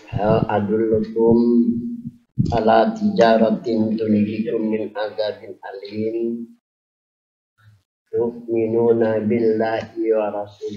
Hal adullukum ala tijaratin tunjikum min azabin alim tu'minuna billahi wa rasul.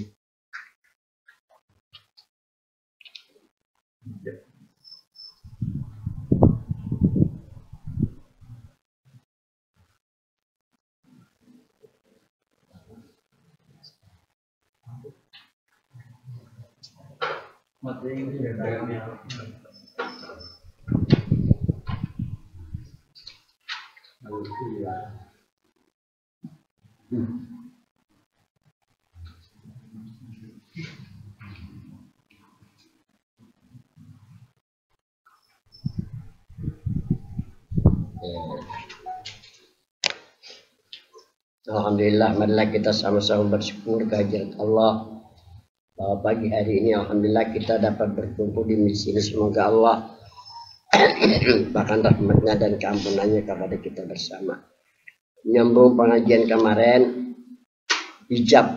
Alhamdulillah, marilah kita sama-sama bersyukur kehadirat Allah bahwa pagi hari ini alhamdulillah kita dapat berkumpul di sini. Semoga Allah bahkan rahmatnya dan keampunannya kepada kita bersama. Menyambung pengajian kemarin, hijab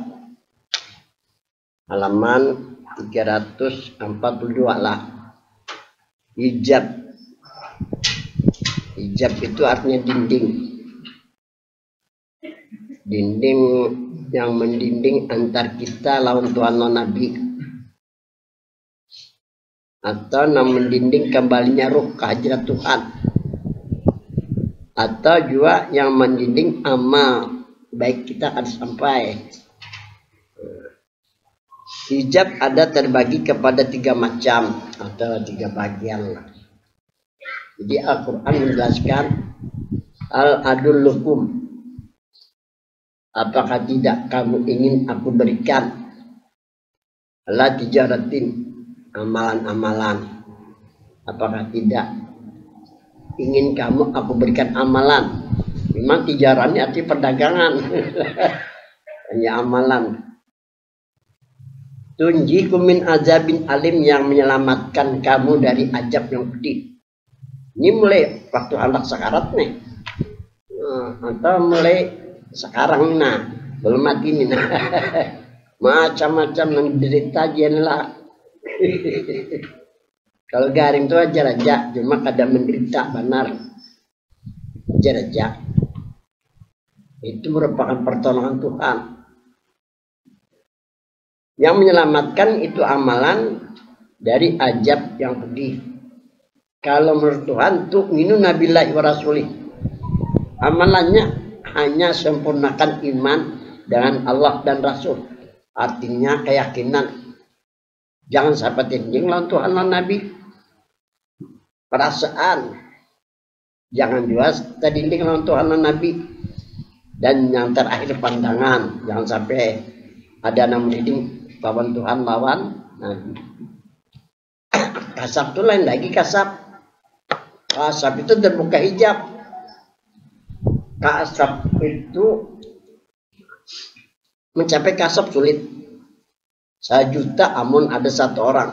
halaman 342 lah. Hijab itu artinya dinding yang mendinding antar kita lawan Tuhan non Nabi, atau yang mendinding kembalinya ruh ke hadirat Tuhan, atau juga yang mendinding amal baik kita akan sampai. Hijab ada terbagi kepada 3 macam atau 3 bagian. Jadi Al-Quran menjelaskan al-adullukum, apakah tidak kamu ingin aku berikan ala tijaratin, amalan-amalan. Apakah tidak ingin kamu aku berikan amalan? Memang tijarannya arti perdagangan. Hanya amalan. Tunjikum min azabin alim, yang menyelamatkan kamu dari azab yang pedih. Ini mulai waktu anak sakarat nih, atau mulai sekarang nah, belum mati nih nah. Macam-macam yang derita lah. Kalau garing itu aja aja, cuma kadang menderita benar aja. Itu merupakan pertolongan Tuhan. Yang menyelamatkan itu amalan dari azab yang pedih. Kalau menurut Tuhan tu'minuna billahi wa rasulih, amalannya hanya sempurnakan iman dengan Allah dan Rasul. Artinya keyakinan. Jangan sampai tinggi lawan Tuhan dan Nabi. Perasaan. Jangan juga terdinding lawan Tuhan dan Nabi. Dan yang terakhir pandangan. Jangan sampai ada yang mendinding lawan Tuhan lawan Nabi. Kasab itu lain lagi kasab. Kasab itu terbuka hijab. Kasab itu mencapai kasab sulit. 1 juta amun ada 1 orang.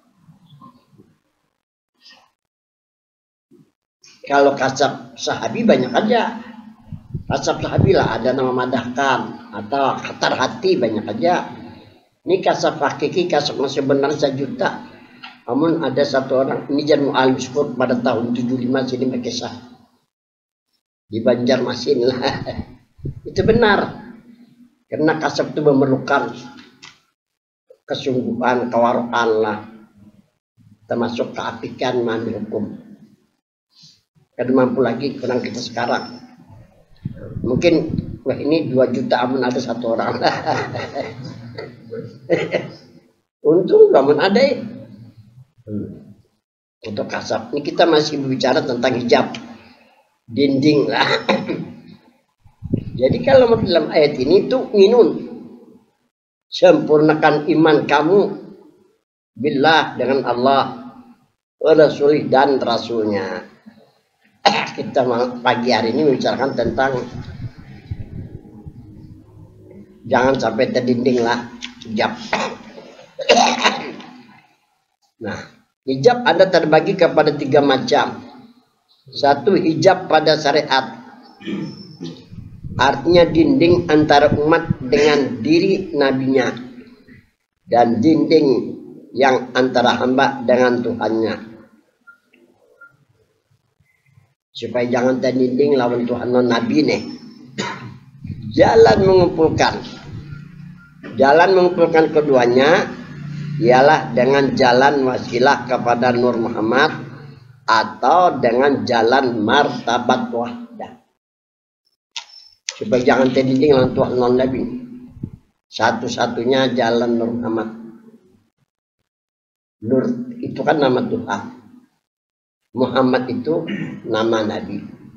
Kalau kasab sahabi banyak aja. Kasab sahabi lah, ada nama madahkan atau khatar hati banyak aja. Ini kasab hakiki, kasab masih benar 1 juta. Amun ada 1 orang. Ini Jan Mu'alim Syukur pada tahun 75 sini Mekesah. Di Banjarmasin lah. Itu benar. Karena kasab itu memerlukan kesungguhan, kewaraan lah. Termasuk keapikan mengambil hukum. Karena mampu lagi kurang kita sekarang. Mungkin wah ini 2 juta amun ada 1 orang. Untung amun ada ya. Untuk kasab. Ini kita masih berbicara tentang hijab. Dinding lah. Jadi kalau dalam ayat ini tuh minun, sempurnakan iman kamu billah, dengan Allah, Rasul dan Rasulnya. Kita pagi hari ini membicarakan tentang jangan sampai terdinding lah hijab. Nah, hijab ada terbagi kepada 3 macam. 1, hijab pada syariat. Artinya dinding antara umat dengan diri nabinya. Dan dinding yang antara hamba dengan Tuhannya. Supaya jangan tanding lawan Tuhan non Nabi nih. Jalan mengumpulkan keduanya ialah dengan jalan wasilah kepada Nur Muhammad atau dengan jalan martabat wahdah. Supaya jangan tanding lawan Tuhan non Nabi. Satu-satunya jalan Nur Muhammad. Nur itu kan nama Tuhan. Muhammad itu nama Nabi.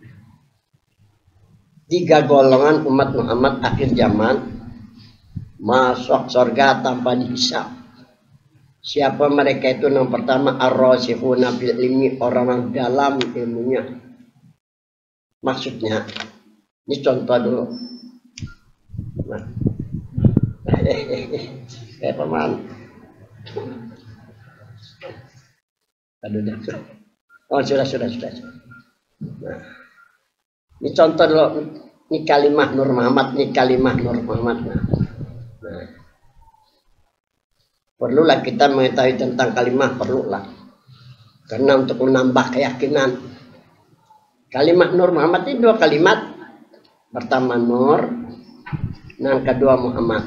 3 golongan umat Muhammad akhir zaman masuk surga tanpa dihisab. Siapa mereka itu? Yang pertama ar-rasikhuna fil ilmi, orang dalam ilmunya. Maksudnya, ini contoh dulu. Nah. Kayak paman. Aduh, oh sudah. Nah, ini contoh dulu. Ini kalimah Nur Muhammad. Nah, perlulah kita mengetahui tentang kalimah, perlulah. Karena untuk menambah keyakinan. Kalimah Nur Muhammad ini 2 kalimat. Pertama Nur, yang kedua Muhammad.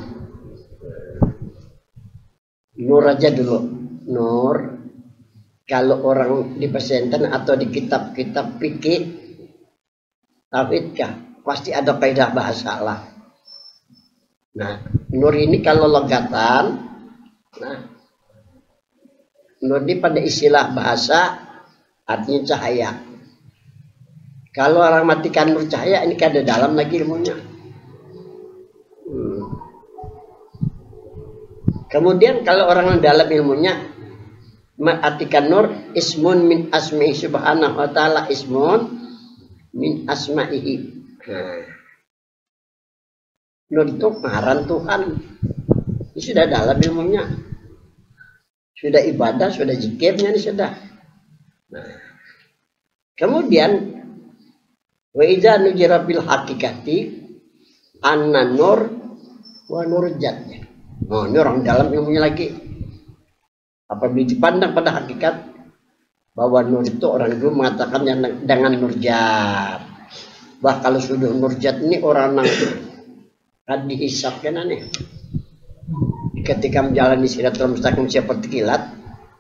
Nur aja dulu. Nur. Kalau orang di pesantren atau di kitab-kitab fikih tauhidkah, pasti ada kaidah bahasa lah. Nah, nur ini kalau logatan, nah, nur ini pada istilah bahasa artinya cahaya. Kalau orang matikan nur cahaya, ini kan ada dalam lagi ilmunya. Kemudian kalau orang yang dalam ilmunya mengartikan nur ismun min asma'i subhanahu wa ta'ala, ismun min asma'ihi. Nur itu ngaran Tuhan. Ini sudah dalam ilmunya. Sudah ibadah, sudah zikirnya ini sudah. Nah, kemudian wa idza nujira bil haqiqati anna nur wa nurjatnya. Oh, ini orang dalam ilmunya lagi. Apabila dipandang pada hakikat bahwa nur itu orang dulu mengatakan dengan nurjat. Bah kalau sudah nurjat ini orang yang dihisapkan aneh. Ketika menjalani siratul mustaqim seperti kilat,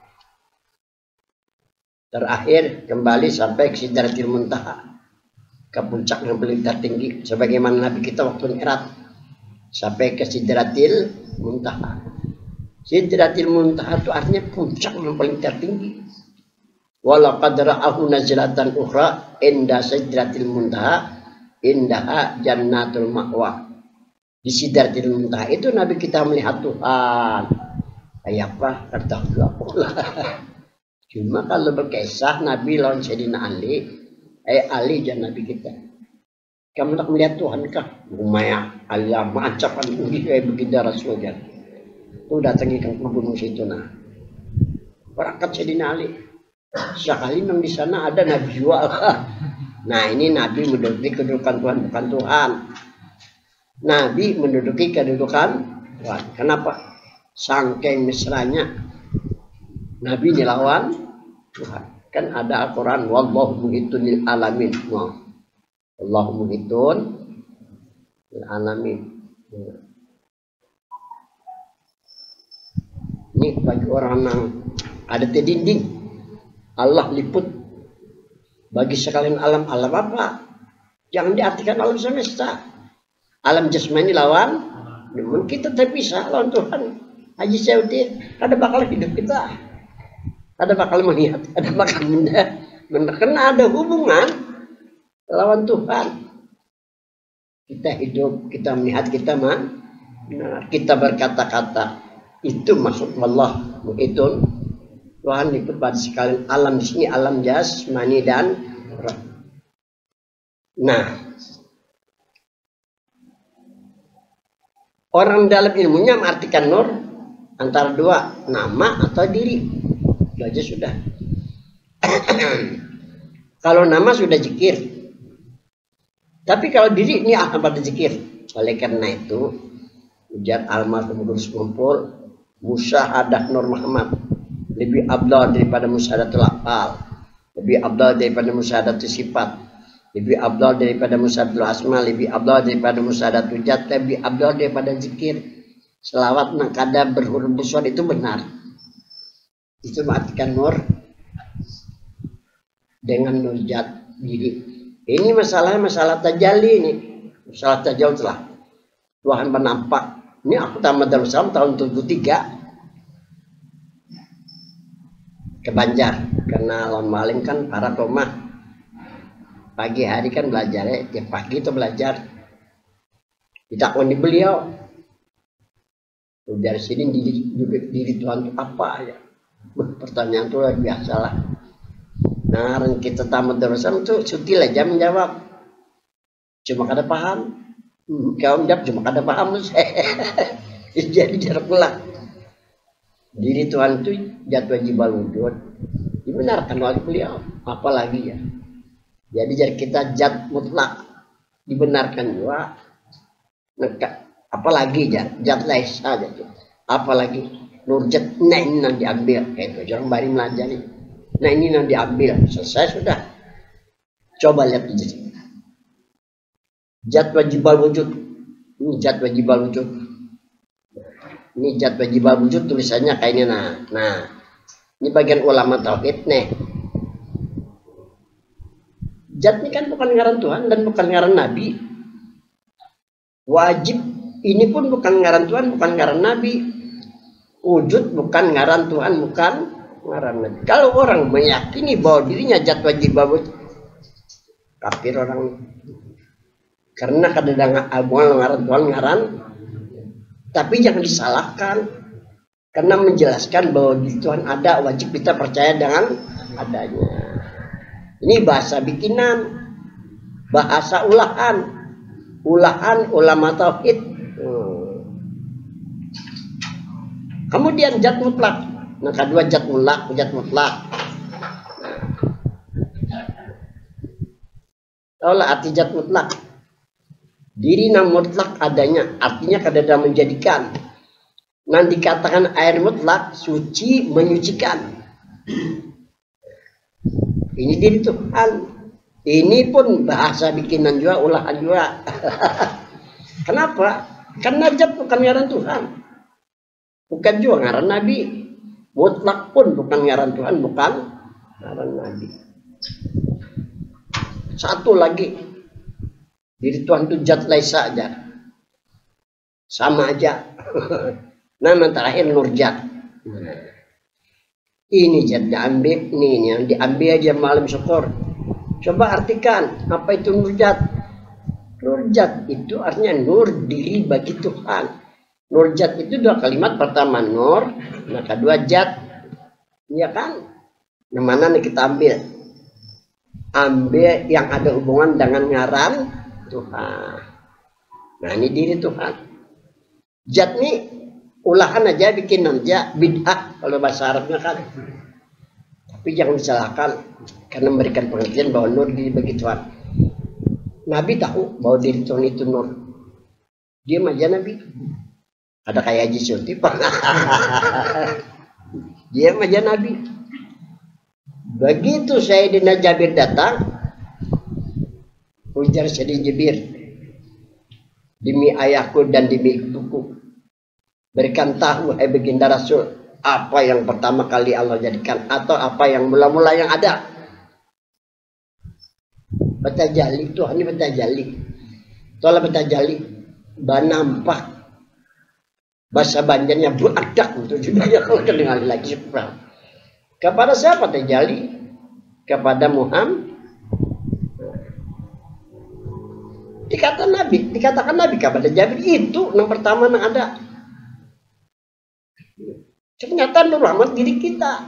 terakhir kembali sampai ke sidratil muntaha, ke puncak yang paling tertinggi, sebagaimana Nabi kita waktu Mi'raj sampai ke sidratil muntaha. Sidratil muntaha itu artinya puncak yang paling tertinggi. Walaqad ra'ahu nazlatan ukhra inda sidratil muntaha indaha jannatul ma'wa. Di sidratil muntaha itu Nabi kita melihat Tuhan. Kayak apa? Kata Allah. Cuma kalau berkisah Nabi lawan Sayyidina Ali, Ali dan Nabi kita. Kamu tak melihat Tuhan kah? Umaya Allah mengancapkan begitu Rasulullah. Itu datangi ke gunung situ nah. Berangkat Sayyidina Ali. Sekali memang di sana ada Nabi jual. Nah ini Nabi menduduki kedudukan Tuhan, bukan Tuhan. Nabi menduduki kedudukan Tuhan. Kenapa? Saking mesranya Nabi dilawan Tuhan. Kan ada Al-Quran wallahu muhitun lil alamin. Wallahu muhitun lil alamin. Ini bagi orang yang ada di dinding, Allah liput. Bagi sekalian alam apa? Jangan diartikan alam semesta. Alam jasmani lawan, namun kita terpisah lawan Tuhan. Haji Saudi, ada bakal hidup kita, ada bakal melihat, ada bakal karena ada hubungan lawan Tuhan. Kita hidup, kita melihat, kita kita berkata-kata. Itu maksud Allah itu Tuhan itu pada sekalian alam di sini alam jasmani dan roh. Nah, orang dalam ilmunya mengartikan nur antara 2 nama atau diri. Itu aja sudah. Kalau nama sudah zikir. Tapi kalau diri ini apa zikir? Oleh karena itu ujar almarhum Gus Kumpul musyahadah Nur Muhammad lebih abdal daripada musyahadatul afal, lebih abdal daripada musyahadatul sifat, lebih abdal daripada musyahadatul asma, lebih abdal daripada musyahadatul jat, lebih abdal daripada zikir. Selawat nakada berhuruf besar itu benar. Itu mengartikan nur dengan nur jat diri. Ini masalah tajalli ini. Masalah tajalli lah. Tuhan bernampak. Ini aku tamat Darussalam tahun 73 ke Banjar, karena lawan maling kan para rumah pagi hari kan belajar ya, tiap pagi itu belajar ditakoni beliau dari sini diri Tuhan itu apa ya. Pertanyaan itu luar biasa lah. Nah, kita tamat Darussalam itu sutil aja menjawab, cuma kada paham. Kau menjawab cuma kada paham. Jadi jarak pula. Diri Tuhan itu jat wajibal wujud dibenarkan oleh beliau, apalagi ya. Jadi jari kita jat mutlak dibenarkan juga. Apalagi jat laisa gitu. Apalagi nur jat, nah ini nanti diambil kayak itu. Jangan bari melajari. Nah ini nanti diambil, selesai sudah. Coba lihat di sini. Jat wajibal wujud. Ini jat wajibal wujud. Ini jat wajibal wujud tulisannya kayak ini. Nah ini bagian ulama tauhid nih. Jat ini kan bukan ngaran Tuhan dan bukan ngaran Nabi. Wajib ini pun bukan ngaran Tuhan, bukan ngaran Nabi. Wujud bukan ngaran Tuhan, bukan ngaran Nabi. Kalau orang meyakini bahwa dirinya jat wajibal wujud, kafir orang. Karena kadang-kadang ngaran Tuhan ngaran. Tapi jangan disalahkan, karena menjelaskan bahwa di Tuhan ada, wajib kita percaya dengan adanya. Ini bahasa bikinan, bahasa ulahan ulama tauhid. Kemudian jat mutlak. Nah, kedua jat mutlak. Taulah arti jat mutlak. Diri yang mutlak adanya, artinya kadang menjadikan. Nanti dikatakan air mutlak, suci, menyucikan. Ini diri Tuhan. Ini pun bahasa bikinan juga, ulahan juga. Kenapa? Karena jat bukan ngaran Tuhan. Bukan juga ngaran Nabi. Mutlak pun bukan ngaran Tuhan, bukan ngaran Nabi. Satu lagi. Diri Tuhan itu jat laisa aja. Sama aja. Nama terakhir nur jat. Ini jat diambil. Ini yang diambil aja malam syukur. Coba artikan. Apa itu nur jat? Nur jat itu artinya nur diri bagi Tuhan. Nur jat itu dua kalimat. Pertama nur. Nah kedua jat. Iya kan? Yang mana nih kita ambil? Ambil yang ada hubungan dengan ngaran Tuhan. Nah ini diri Tuhan. Jat nih ulahan aja, bikinan aja, bid'ah kalau bahasa Arabnya kan. Tapi jangan disalahkan karena memberikan pengertian bahwa nur diri bagi Tuhan. Nabi tahu bahwa diri Tuhan itu nur. Diam aja Nabi. Ada kayak Haji Sulti Pak. Diam aja Nabi. Begitu Sayyidina Jabir datang, ujar Sayyidina Jabir, demi ayahku dan demi ibuku, berikan tahu hai baginda Rasul, apa yang pertama kali Allah jadikan atau apa yang mula-mula yang ada. Betajali Tuhan ini betajali. Tolong betajali, banampak bahasa Banjarnya beradab itu juga ya kalau kedengar lagi seperti. Kepada siapa tajali? Kepada Muhammad. Dikatakan Nabi kepada Jabir itu yang pertama yang ada. Ternyata Nur Rahmat diri kita.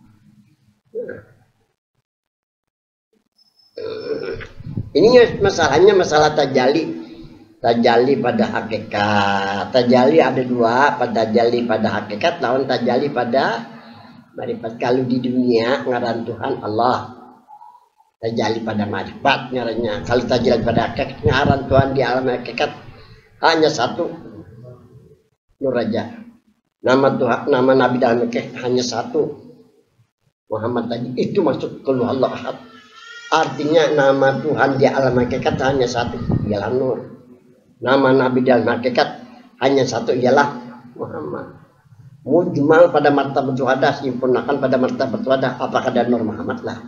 Ini masalahnya masalah tajali. Tajali pada hakikat. Tajali ada dua, pada tajali pada hakikat lawan tajali pada marifat. Kalau di dunia ngaran Tuhan Allah. Tajali pada marifat ngarannya. Kalau tajali pada hakikat ngaran Tuhan di alam hakikat hanya satu, nur aja. Nama Tuhan, nama Nabi dalam hanya satu, Muhammad tadi. Itu masuk ke Allah Ahad. Artinya nama Tuhan di alam hakikat hanya satu, ialah Nur. Nama Nabi dalam hakikat hanya satu, ialah Muhammad. Mujmal pada martabat wadah, sempurnakan pada martabat wadah, apakah ada Nur Muhammad lah.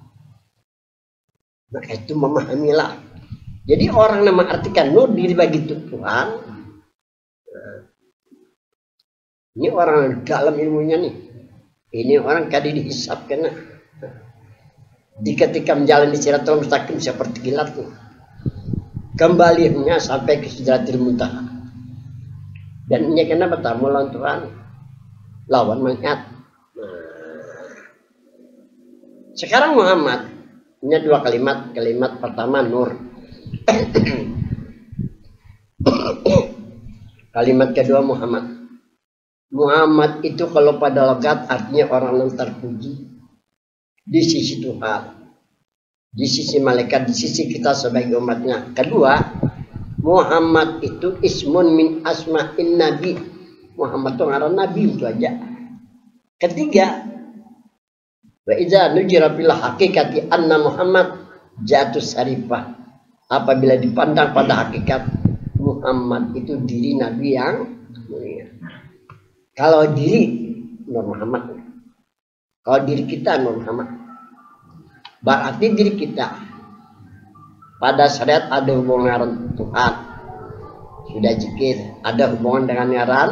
Nah itu memahamilah. Jadi orang yang mengartikan Nur diri bagi Tuhan, ini orang dalam ilmunya nih. Ini orang kali dihisap kena. Di ketika menjalani Siratul Mustaqim seperti kilat tuh. Kembalinya sampai ke Sidratil Muntaha. Dan ini kena bertamu lawan Tuhan. Lawan melihat. Sekarang Muhammad punya dua kalimat. Kalimat pertama Nur. Kalimat kedua Muhammad. Muhammad itu kalau pada logat artinya orang yang terpuji di sisi Tuhan, di sisi malaikat, di sisi kita sebagai umatnya. Kedua, Muhammad itu ismun min asma'in nabi. Muhammad itu ngaran nabi, itu aja. Ketiga, wa idza nujira bil haqiqati anna Muhammad jatus sarifah. Apabila dipandang pada hakikat Muhammad itu diri nabi yang mulia. Kalau diri Nur Muhammad, kalau diri kita Nur Muhammad, berarti diri kita pada syariat ada hubungan dengan Tuhan, sudah zikir, ada hubungan dengan ngaran,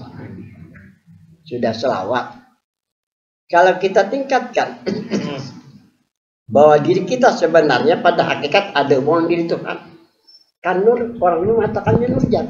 sudah selawat. Kalau kita tingkatkan bahwa diri kita sebenarnya pada hakikat ada hubungan diri Tuhan, kan Nur, orang ini mengatakannya Nur Jat.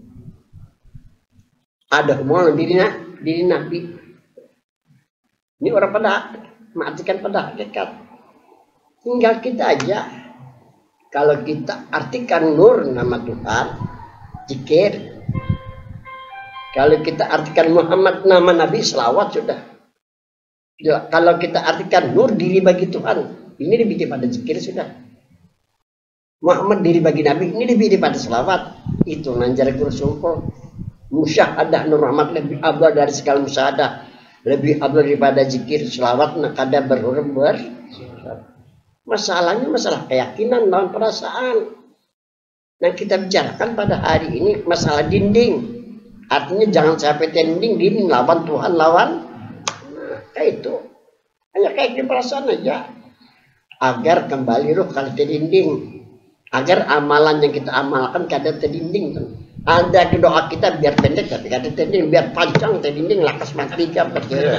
Ada hubungan diri Nabi. Ini orang pada mengartikan pada hakikat. Tinggal kita aja. Kalau kita artikan Nur nama Tuhan, zikir. Kalau kita artikan Muhammad nama Nabi, selawat sudah. Kalau kita artikan Nur diri bagi Tuhan, ini lebih daripada zikir sudah. Muhammad diri bagi Nabi, ini lebih daripada selawat. Itu nanjar kursumpul. Musyahadah Nur Muhammad lebih abdal dari segala musyahadah, lebih abdal daripada zikir, selawat, nakada berhuruf masalahnya masalah keyakinan lawan perasaan. Nah kita bicarakan pada hari ini masalah dinding. Artinya jangan sampai dinding lawan Tuhan lawan. Nah, kayak itu hanya kayak perasaan aja. Agar kembali ruh kalau dinding. Agar amalan yang kita amalkan kada terdinding. Ada doa kita biar pendek tapi kada terdinding, biar panjang terdinding lakas matiga percaya.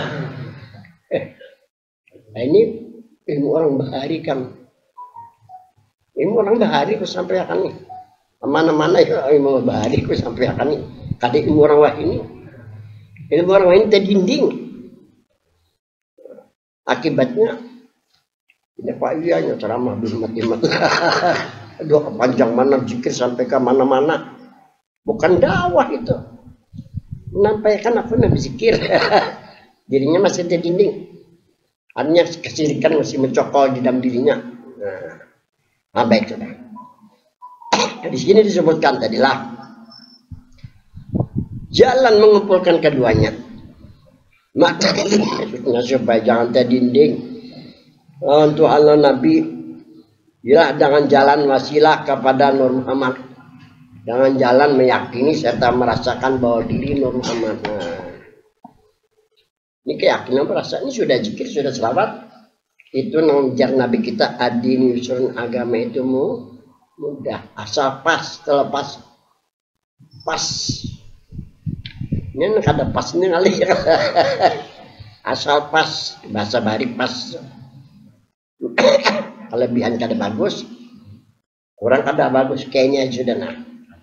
Nah ini ilmu orang bahari kan. Ilmu orang bahari ku sampai akan nih. Mana-mana ya ilmu bahari ku sampai akan nih. Kada ilmu orang wah ini. Ilmu orang wah ini terdinding. Akibatnya ini Pak Iyanya ceramah bimat-bimat. Aduh kepanjang mana zikir sampai ke mana-mana. Bukan dakwah itu. Menampaikan apa nabi zikir. Dirinya masih terdinding. Artinya kesirikan masih mencokol di dalam dirinya. Nah baik sudah. Di sini disebutkan tadilah jalan mengumpulkan keduanya. Maksudnya supaya jangan terdinding. Untuk Allah Nabi, ialah dengan jalan wasilah kepada Nur Muhammad. Jangan jalan meyakini serta merasakan bahwa diri Nur Muhammad. Nah, ini keyakinan perasaan ini sudah zikir, sudah selawat. Itu ngejar Nabi kita adin yusrun, agama itu mudah. Asal pas, terlepas pas. Ini ada pasnya kali. Asal pas, bahasa bari pas. Kelebihan kada bagus, kurang kada bagus, kayaknya sudah nah.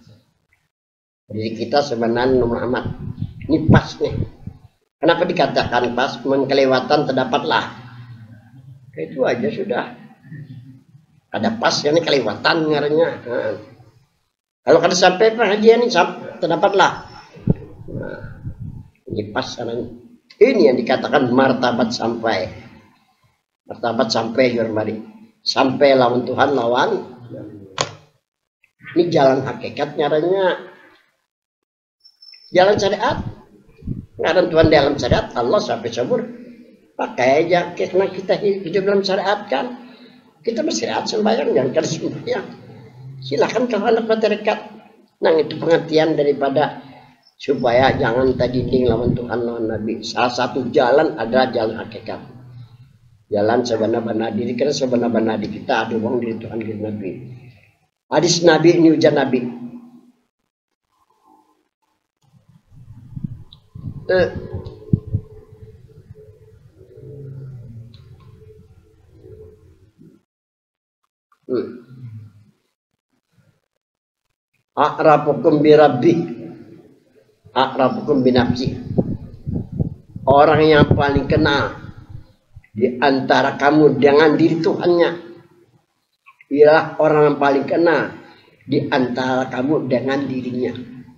Jadi kita sebenarnya Nur Muhammad ini pas nih. Kenapa dikatakan pas? Kelewatan terdapatlah. Itu aja sudah. Ada pas ini kelewatan ngarannya. Nah. Kalau kada sampai pengajian ini terdapatlah. Nah, ini pas caranya. Ini yang dikatakan martabat sampai. Martabat sampai Jormari. Sampai lawan Tuhan lawan. Ini jalan hakikat nyaranya. Jalan syariat Nggak ada Tuhan dalam syariat Allah sampai sabur. Pakai aja karena kita hidup dalam syariat kan. Kita bersyariat sembahyang jangan kada sembahyang. Silakan kalau anak masyarakat. Nah itu pengertian daripada supaya jangan tadinding lawan Tuhan lawan Nabi. Salah satu jalan adalah jalan hakikat. Jalan sebenar-benar diri, karena sebenar-benar diri kita ada uang diri Tuhan diri Nabi. Hadis Nabi ini ujian Nabi. A'rafukum birabbi, a'rafukum binafsi. Orang yang paling kenal di antara kamu dengan diri Tuhannya ialah orang yang paling kenal di antara kamu dengan dirinya.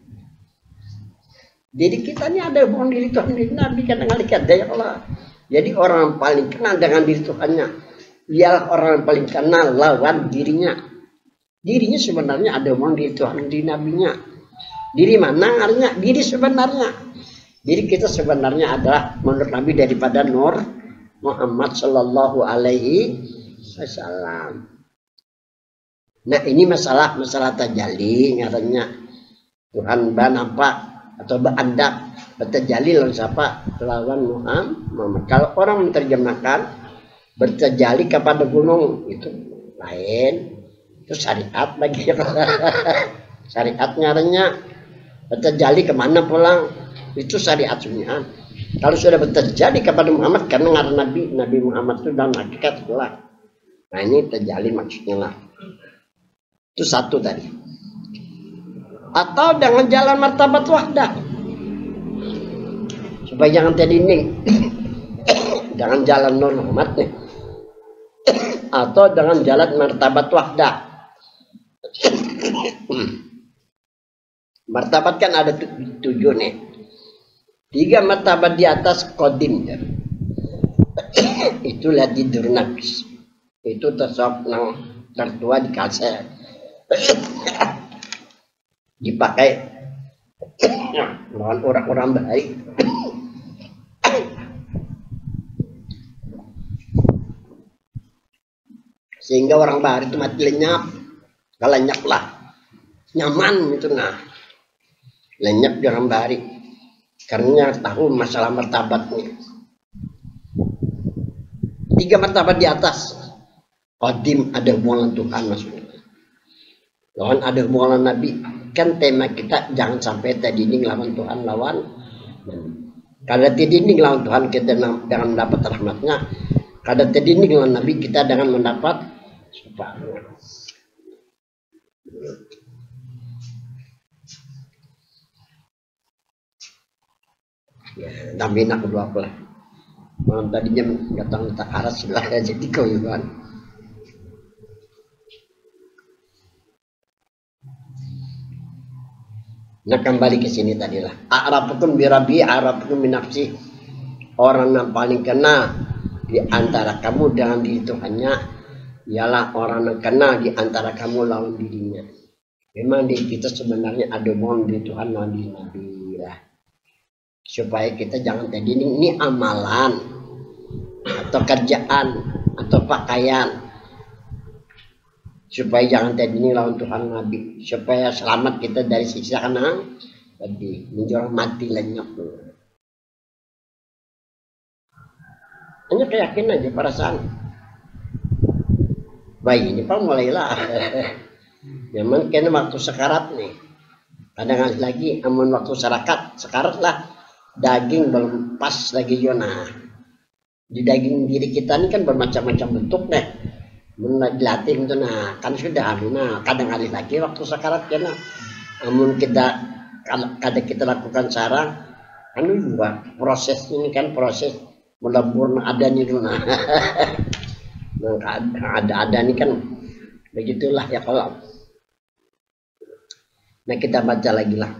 Jadi kita ini ada hubungan diri Tuhan diri Nabi kadang-kadang ya Allah. Jadi orang yang paling kenal dengan diri Tuhannya ialah orang yang paling kenal lawan dirinya. Dirinya sebenarnya ada hubungan diri Tuhan diri Nabinya. Diri mana artinya? Diri sebenarnya. Diri kita sebenarnya adalah menurut Nabi daripada Nur Muhammad Sallallahu Alaihi Wasallam. Nah ini masalah tajalli ngarannya Tuhan nampak atau berandak bertajalli lawan siapa? Lawan Muhammad. Kalau orang menerjemahkan bertajalli kepada gunung itu lain, itu syariat lagi. Syariat ngarannya bertajalli kemana pulang itu syariat sunyian. Kalau sudah terjadi kepada Muhammad karena ngaran Nabi Muhammad itu dalam hakikat itulah. Nah ini terjalin maksudnya lah. Itu satu tadi. Atau dengan jalan martabat wahdah. Supaya jangan terdinding. Jangan jalan Nur Muhammad nih. Atau dengan jalan martabat wahdah. Martabat kan ada 7 nih. 3 martabat di atas kodim ya. Itulah tidur nafs. Itu tasawuf nang tertua di kalsel. Dipakai lawan orang-orang baik. Sehingga orang baik itu mati lenyap. Kalau lenyap lah. Nyaman itu nah. Lenyap di orang baik. Karena tahu masalah martabatnya. 3 martabat di atas. Qadim ada hubungan Tuhan maksudnya. Lawan ada hubungan Nabi. Kan tema kita jangan sampai terdinding lawan Tuhan lawan. Kalau terdinding lawan Tuhan kita dengan mendapat rahmatnya. Kalau terdinding lawan Nabi kita dengan mendapat syafaatnya. Ya, Nabi nak kedua pula. Malam tadinya datang tak aras sebelah jadi kau Yuhan. Nah kembali ke sini tadilah. A'rafukum birabi, a'rafukum binafsi. Orang yang paling kenal di antara kamu dengan diri Tuhannya ialah orang yang kenal di antara kamu lawan dirinya. Memang di kita sebenarnya ada hubungan di Tuhan lawan diri Nabi lah. Supaya kita jangan terdinding ini amalan atau kerjaan atau pakaian. Supaya jangan terdinding lawan Tuhan Nabi. Supaya selamat kita dari siksa kanan tadi menjual mati lenyap. Hanya keyakinan aja perasaan. Baik ini Pak mulailah. Memang kena waktu sekarat nih. Kadang lagi amun waktu sekarat lah. Daging belum pas lagi Yona. Di daging diri kita ini kan bermacam-macam bentuk deh. Dilatih itu nah kan sudah nah kadang kali lagi waktu sekarat ya nah. Amun kadang kita lakukan sarang anu juga proses ini kan proses melebur ada nih nah. ada nih kan begitulah ya kalau. Nah kita baca lagi lah.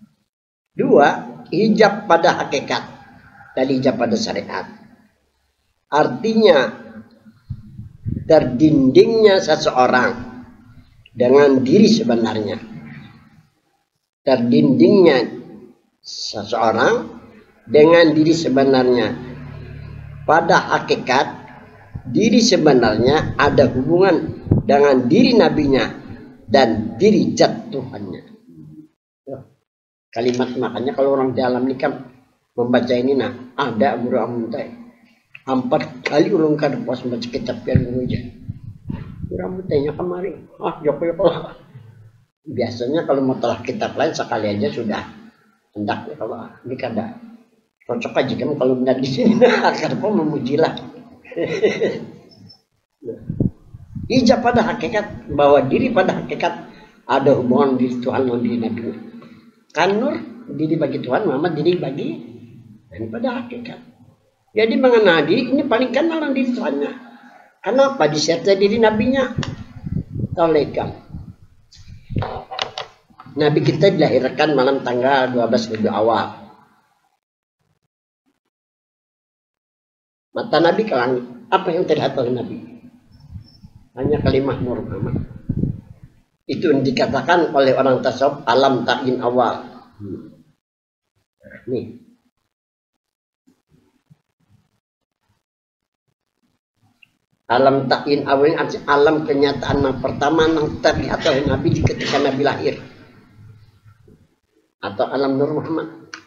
2. Hijab pada hakikat dan hijab pada syariat. Artinya terdindingnya seseorang dengan diri sebenarnya. Terdindingnya seseorang dengan diri sebenarnya. Pada hakikat diri sebenarnya ada hubungan dengan diri nabinya dan diri zat Tuhannya. Kalimat makanya kalau orang dalam ini kan membaca ini, nah ada guru amuntai 4 kali urung kada puas baca kitab yang aja. Guru amuntainya kemarin, joko biasanya kalau mau telah kitab lain sekali aja sudah hendaknya, kalau ini kada cocok aja kan kalau benar di sini akan kau memujilah. Ijab pada hakikat bahwa diri pada hakikat ada hubungan diri Tuhan dan diri Nabi. Kan Nur diri bagi Tuhan, Muhammad diri bagi dan pada hakikat. Jadi mengenal diri ini paling kenal diri Tuhannya. Kenapa disertai diri nabinya? Tolekam. Nabi kita dilahirkan malam tanggal 12 Rabiul Awal. Mata Nabi ke langit. Apa yang terlihat oleh Nabi? Hanya kalimat Nur Muhammad. Itu yang dikatakan oleh orang tasawuf alam ta'in awal. Nih. Alam ta'in awal ini alam kenyataan yang pertama yang terlihat oleh Nabi ketika Nabi lahir. Atau alam Nur Muhammad.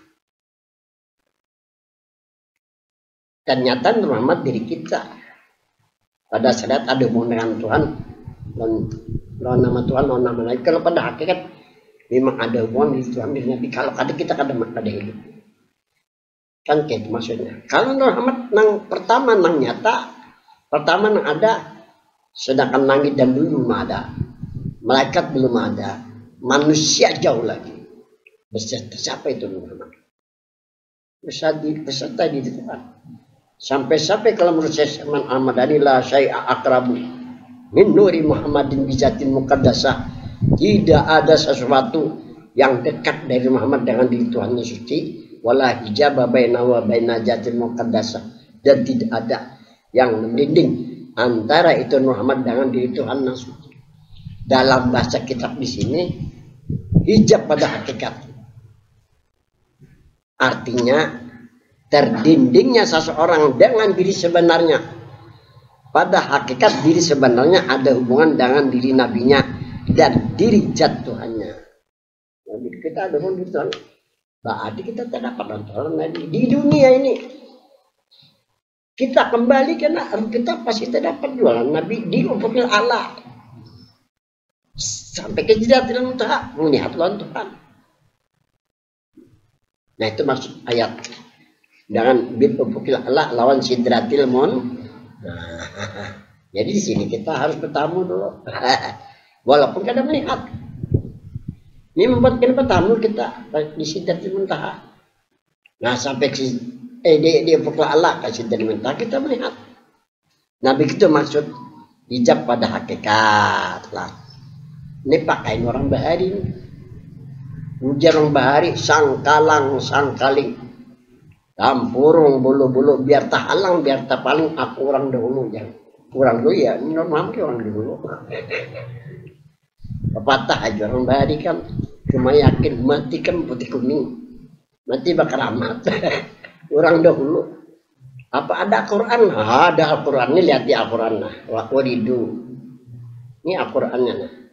Ternyata Nur Muhammad diri kita. Pada saat ada hubungan dengan Tuhan, lawan nama Tuhan, lawan nama Nabi. Kalau pada hakikat memang ada hubungan di Tuhan, di Nabi. Kalau ada kita kada hidup. Kan kayak itu maksudnya. Kalau Nur Muhammad nang pertama nang nyata, pertama nang ada, sedangkan langit dan bumi belum ada, malaikat belum ada, manusia jauh lagi. Beserta siapa itu Nur Muhammad? Beserta di Tuhan. Sampai kalau menurut saya Man Ahmadani la syai'a akrabu min nuri Muhammadin bizatin muqaddasah. Tidak ada sesuatu yang dekat dari Muhammad dengan diri Tuhan yang suci, wala hijaba baina wa baina zatin muqaddasah, dan tidak ada yang mendinding antara itu Muhammad dengan diri Tuhan yang suci. Dalam bahasa kitab di sini hijab pada hakikat artinya terdindingnya seseorang dengan diri sebenarnya. Pada hakikat diri sebenarnya ada hubungan dengan diri nabinya dan diri zat Tuhannya. Jadi kita ada hubungan Tuhan. Berarti kita terdapat antara nabi di dunia ini. Kita kembali karena kita pasti terdapat jualan nabi di ufukil Allah. Sampai ke Sidratil Muntaha melihat lawan Tuhan. Nah itu maksud ayat. Dengan bil ufukil ala lawan Sidratil Muntaha. Jadi di sini kita harus bertamu dulu. Walaupun kada melihat. Ini membuat kita bertamu kita di Sidratil Muntaha. Nah sampai di ufukil ala ke Sidratil Muntaha kita melihat. Nah begitu maksud hijab pada hakikat lah. Ini pakai orang bahari. Ujar orang bahari sangkalang sangkaling. Campurung bulu-bulu biar tak halang biar tak paling aku orang dahulu ya. Kurang dulu ya, ini normal ke orang dulu. Pepatah aja orang bahari kan cuma yakin mati kan putih kuning. Mati bakal amat. Orang dahulu. Apa ada Al-Quran? Ada Al-Quran. Ini lihat di Al-Quran nah. Wadidu. Ini Al-Qurannya nah.